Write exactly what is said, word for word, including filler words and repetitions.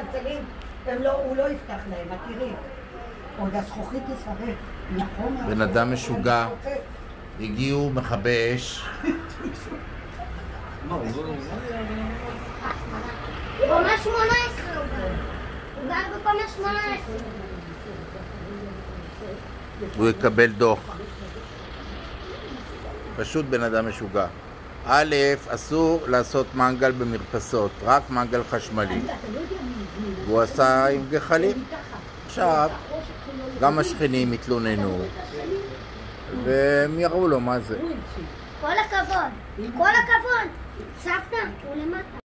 מצלצלים, הוא לא יפתח להם, מכירים. עוד הזכוכית תשרף. בן אדם משוגע, הגיעו מכבי אש. קומה שמונה עשרה הוא גר. הוא גר בקומה שמונה עשרה. הוא יקבל דוח. פשוט בן אדם משוגע. א', אסור לעשות מנגל במרפסות, רק מנגל חשמלי. הוא עשה עם גחלים. עכשיו, גם השכנים התלוננו, והם יראו לו מה זה. כל הכבוד, כל הכבוד. סבתא, הוא למטה.